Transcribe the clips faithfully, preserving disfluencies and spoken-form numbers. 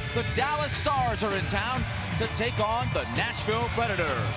The Dallas Stars are in town to take on the Nashville Predators.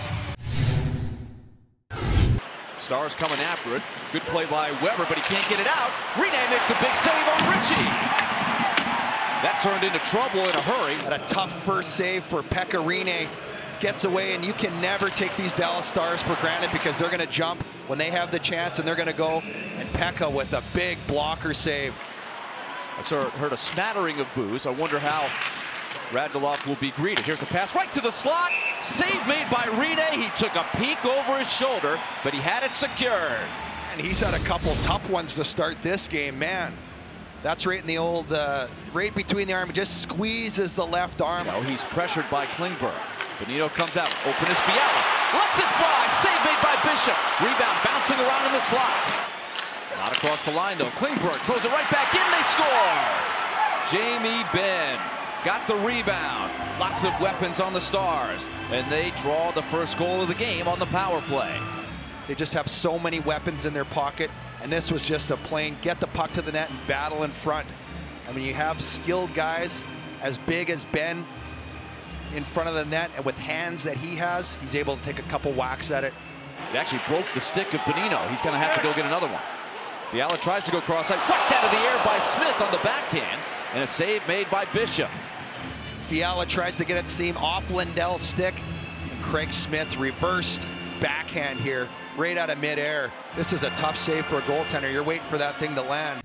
Stars coming after it. Good play by Weber, but he can't get it out. Rinne makes a big save on Ritchie. That turned into trouble in a hurry. At a tough first save for Pekka Rinne. Gets away, and you can never take these Dallas Stars for granted because they're going to jump when they have the chance, and they're going to go. And Pekka with a big blocker save. I saw, heard a smattering of boos. I wonder how Radulov will be greeted. Here's a pass right to the slot. Save made by Rinne. He took a peek over his shoulder, but he had it secured. And he's had a couple tough ones to start this game, man. That's right in the old, uh, right between the arm. He just squeezes the left arm. Now he's pressured by Klingberg. Benito comes out. Open is Fiala. Lets it fly. Save made by Bishop. Rebound bouncing around in the slot. Not across the line, though. Klingberg throws it right back in. They score. Jamie Benn got the rebound. Lots of weapons on the Stars. And they draw the first goal of the game on the power play. They just have so many weapons in their pocket. And this was just a plain get the puck to the net and battle in front. I mean, you have skilled guys as big as Benn in front of the net, and with hands that he has, he's able to take a couple whacks at it. He actually broke the stick of Bonino. He's going to have to go get another one. Fiala tries to go cross-side, whacked out of the air by Smith on the backhand, and a save made by Bishop. Fiala tries to get it seam off Lindell's stick, and Craig Smith reversed backhand here, right out of midair. This is a tough save for a goaltender. You're waiting for that thing to land.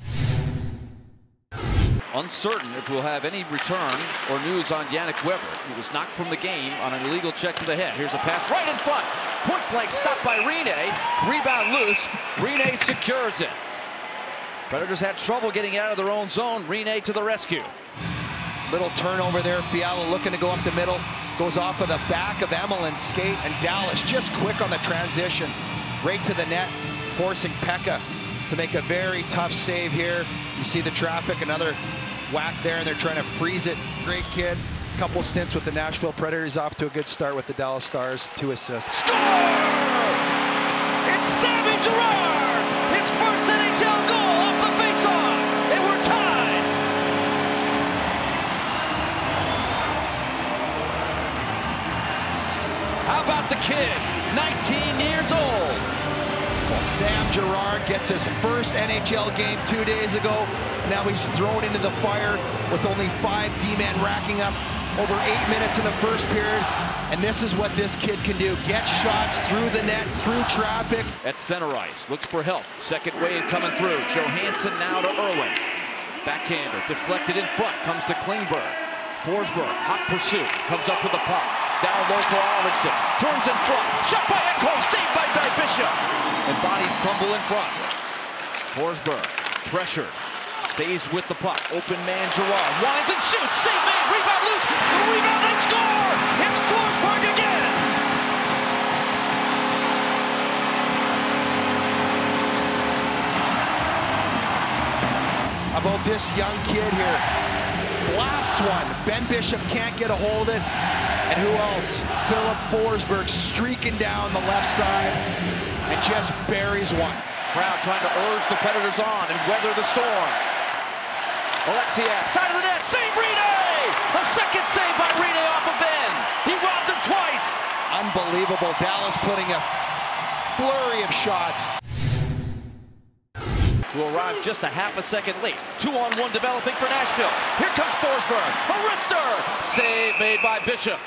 Uncertain if we'll have any return or news on Yannick Weber. He was knocked from the game on an illegal check to the head. Here's a pass right in front. Point blank stopped by Rinne. Rebound loose. Rinne secures it. Predators had trouble getting out of their own zone. Rinne to the rescue. Little turnover there. Fiala looking to go up the middle. Goes off of the back of Emelin skate, and Dallas just quick on the transition. Right to the net, forcing Pekka to make a very tough save here. You see the traffic, another whack there, and they're trying to freeze it. Great kid. Couple stints with the Nashville Predators, off to a good start with the Dallas Stars. Two assists. Score! It's Sammy Girard! His first N H L goal off the faceoff, and we're tied! How about the kid? nineteen years old. Well, Sam Girard gets his first N H L game two days ago. Now he's thrown into the fire with only five D-men racking up over eight minutes in the first period. And this is what this kid can do. Get shots through the net, through traffic. At center ice, looks for help. Second wave coming through. Johansson now to Irwin. Backhander, deflected in front, comes to Klingberg. Forsberg, hot pursuit, comes up with the puck. Down low for Arvidsson, turns in front. Shot by Ekholm, saved by Bishop. And bodies tumble in front. Forsberg, pressured, stays with the puck. Open man Girard, winds and shoots. Save made, rebound loose. The rebound and score! It's Forsberg again! About this young kid here. Blasts one. Ben Bishop can't get a hold of it. And who else? Philip Forsberg streaking down the left side and just buries one. Crowd trying to urge the Predators on and weather the storm. Oleksiak, side of the net, save Rinne! A second save by Rinne off of Ben. He robbed him twice. Unbelievable. Dallas putting a flurry of shots. To arrive just a half a second late. Two on one developing for Nashville. Here comes Forsberg. A wrister! Save made by Bishop.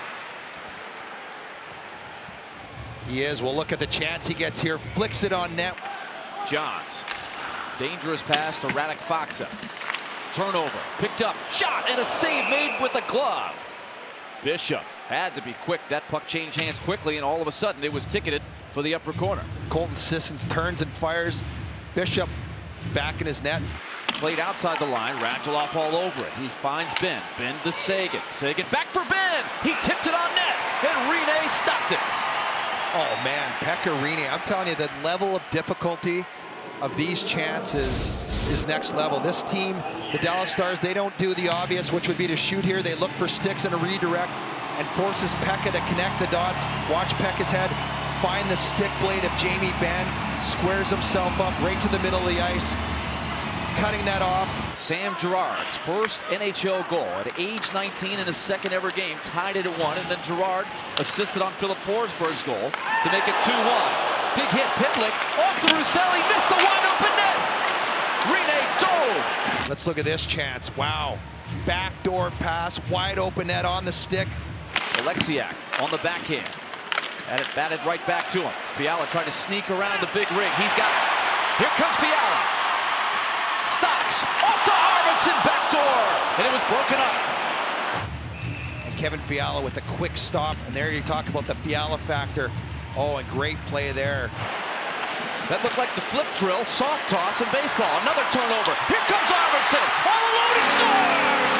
He is. We'll look at the chance he gets here. Flicks it on net. Johns. Dangerous pass to Radek Faksa. Turnover. Picked up. Shot and a save made with a glove. Bishop had to be quick. That puck changed hands quickly, and all of a sudden it was ticketed for the upper corner. Colton Sissons turns and fires. Bishop back in his net. Played outside the line. Radulov all over it. He finds Ben. Ben to Sagan. Sagan back for Ben. He tipped it on net, and Rinne stopped it. Oh man, Pekka Rinne, I'm telling you, the level of difficulty of these chances is next level. This team, the Dallas Stars, they don't do the obvious, which would be to shoot here. They look for sticks and a redirect, and forces Pekka to connect the dots. Watch Pekka's head, find the stick blade of Jamie Benn, squares himself up right to the middle of the ice. cutting that off. Sam Girard's first N H L goal at age nineteen in his second ever game, tied it at one, and then Girard assisted on Philip Forsberg's goal to make it two one. Big hit, Pitlick, off to Russelli, missed the wide open net. Rinne dove. Let's look at this chance. Wow. Backdoor pass, wide open net on the stick. Alexiak on the backhand. Had it batted right back to him. Fiala trying to sneak around the big ring. He's got it. Here comes Fiala. Stops. Off to Arvidsson, backdoor. And it was broken up. And Kevin Fiala with a quick stop. And there you talk about the Fiala factor. Oh, a great play there. That looked like the flip drill, soft toss in baseball. Another turnover. Here comes Arvidsson. All alone, he scores!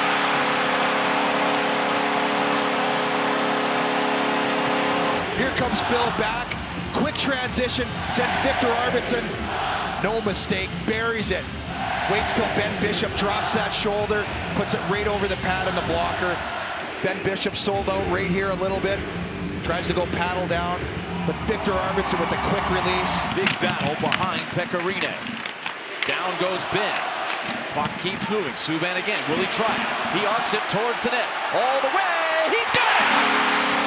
Here comes Bill back. Quick transition, sends Victor Arvidsson. No mistake, buries it. Waits till Ben Bishop drops that shoulder, puts it right over the pad of the blocker. Ben Bishop sold out right here a little bit. Tries to go paddle down, but Victor Arvidsson with the quick release. Big battle behind Pekka Rinne. Down goes Ben. Puck keeps moving. Subban again. Will he try it? He arcs it towards the net. All the way. He's got it!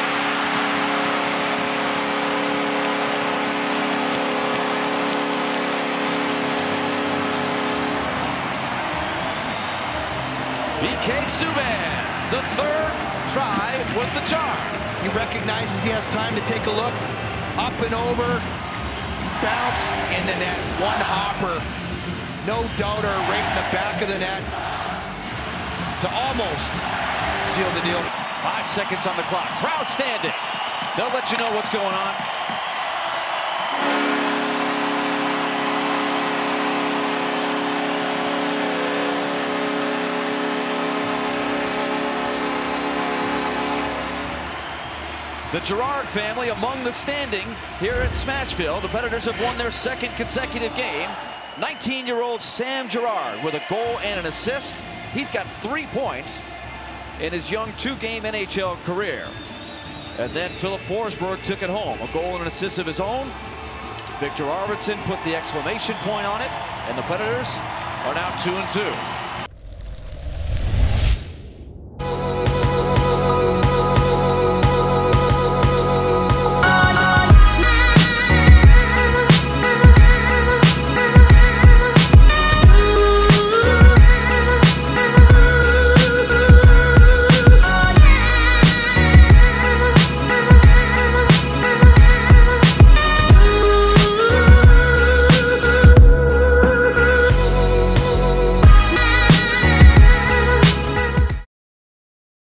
B K Subban, the third try was the charm. He recognizes he has time to take a look. Up and over, bounce in the net. One hopper, no doubter, right in the back of the net to almost seal the deal. Five seconds on the clock. Crowd standing. They'll let you know what's going on. The Girard family among the standing here at Smashville. The Predators have won their second consecutive game. nineteen-year-old Sam Girard with a goal and an assist. He's got three points in his young two-game N H L career. And then Philip Forsberg took it home. A goal and an assist of his own. Victor Arvidsson put the exclamation point on it. And the Predators are now two and two.